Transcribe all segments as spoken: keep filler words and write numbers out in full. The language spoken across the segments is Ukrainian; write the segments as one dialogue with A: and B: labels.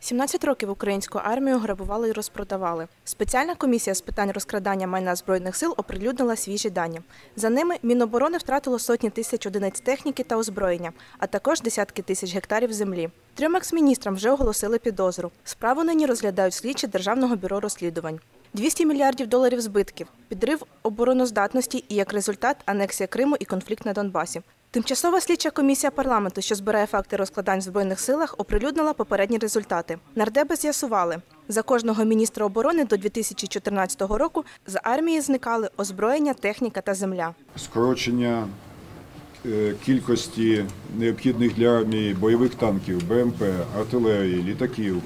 A: сімнадцять років українську армію грабували і розпродавали. Спеціальна комісія з питань розкрадання майна Збройних сил оприлюднила свіжі дані. За ними Міноборони втратило сотні тисяч одиниць техніки та озброєння, а також десятки тисяч гектарів землі. Трьом екс-міністрам вже оголосили підозру. Справу нині розглядають слідчі Державного бюро розслідувань. двісті мільярдів доларів збитків, підрив обороноздатності і, як результат, анексія Криму і конфлікт на Донбасі. Тимчасова слідча комісія парламенту, що збирає факти розкладань в Збройних силах, оприлюднила попередні результати. Нардепи з'ясували, за кожного міністра оборони до дві тисячі чотирнадцятого року з армії зникали озброєння, техніка та земля.
B: Скорочення кількості необхідних для армії бойових танків, Б М П, артилерії, літаків,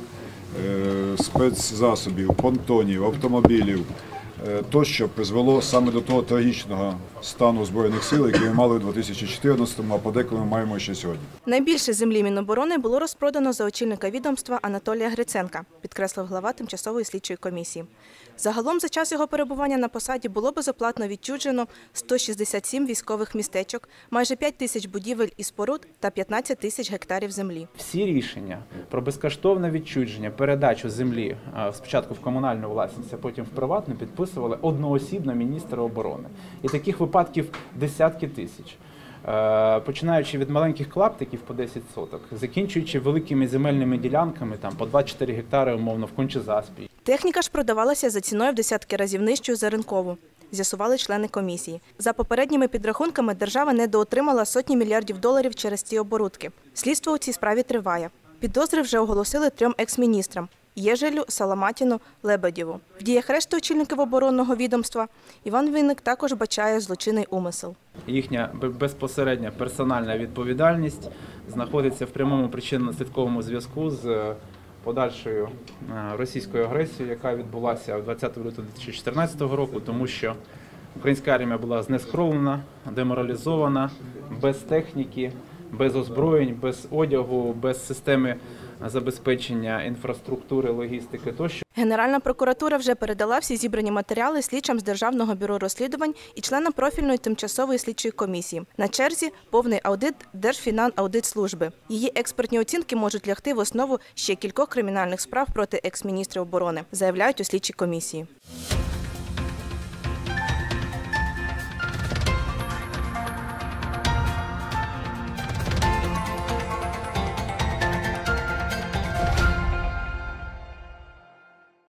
B: спецзасобів, понтонів, автомобілів тощо призвело саме до того трагічного стану Збройних сил, який ми мали у дві тисячі чотирнадцятому, а подеколи ми маємо ще сьогодні.
A: Найбільше землі Міноборони було розпродано за очільника відомства Анатолія Гриценка, підкреслив глава Тимчасової слідчої комісії. Загалом за час його перебування на посаді було безоплатно відчужено сто шістдесят сім військових містечок, майже п'ять тисяч будівель і споруд та п'ятнадцять тисяч гектарів землі.
C: Всі рішення про безкоштовне відчуження, передачу землі спочатку в комунальну власність, а потім в приватну підписували одноосібно міністр оборони. І таких випадків десятки тисяч. Починаючи від маленьких клаптиків по десять соток, закінчуючи великими земельними ділянками там, по двадцять чотири гектари умовно в Кончезаспі.
A: Техніка ж продавалася за ціною в десятки разів нижчою за ринкову, з'ясували члени комісії. За попередніми підрахунками, держава недоотримала сотні мільярдів доларів через ці оборудки. Слідство у цій справі триває. Підозри вже оголосили трьом екс-міністрам – Єжелю, Саламатіну, Лебедєву. В діях решти очільників оборонного відомства Іван Вінник також бачає злочинний умисел.
C: Їхня безпосередня персональна відповідальність знаходиться в прямому причинно-наслідковому зв'язку з подальшою російською агресією, яка відбулася двадцятого лютого дві тисячі чотирнадцятого року, тому що українська армія була знескровлена, деморалізована, без техніки, без озброєнь, без одягу, без системи забезпечення інфраструктури, логістики тощо.
A: Генеральна прокуратура вже передала всі зібрані матеріали слідчам з Державного бюро розслідувань і членам профільної тимчасової слідчої комісії. На черзі повний аудит Держфінанаудитслужби. Її експертні оцінки можуть лягти в основу ще кількох кримінальних справ проти екс-міністрів оборони, заявляють у слідчій комісії.